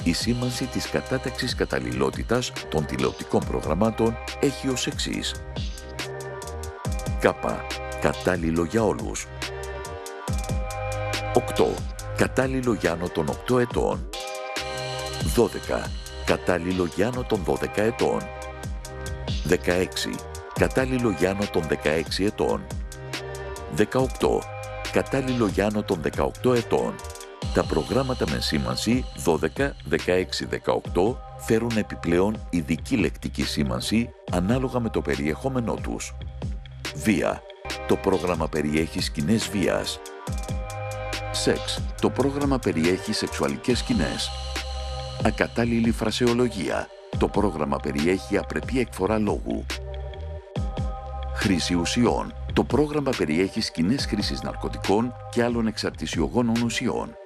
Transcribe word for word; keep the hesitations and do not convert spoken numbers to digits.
Η σήμανση της κατάταξης καταλληλότητας των τηλεοπτικών προγραμμάτων έχει ως εξής. Κ. Κατάλληλο για όλους. οκτώ. Κατάλληλο για άνω των οκτώ ετών. δώδεκα. Κατάλληλο για άνω των δώδεκα ετών. δεκαέξι. Κατάλληλο για άνω των δεκαέξι ετών. δεκαοκτώ. Κατάλληλο για άνω των δεκαοκτώ ετών. Τα προγράμματα με σήμανση δώδεκα, δεκαέξι, δεκαοκτώ φέρουν επιπλέον ειδική λεκτική σήμανση ανάλογα με το περιεχόμενό τους. Βία. Το πρόγραμμα περιέχει σκηνές βίας. Σεξ. Το πρόγραμμα περιέχει σεξουαλικές σκηνές. Ακατάλληλη φρασεολογία. Το πρόγραμμα περιέχει απρεπή εκφορά λόγου. Χρήση ουσιών. Το πρόγραμμα περιέχει σκηνές χρήσης ναρκωτικών και άλλων εξαρτησιογόνων ουσιών.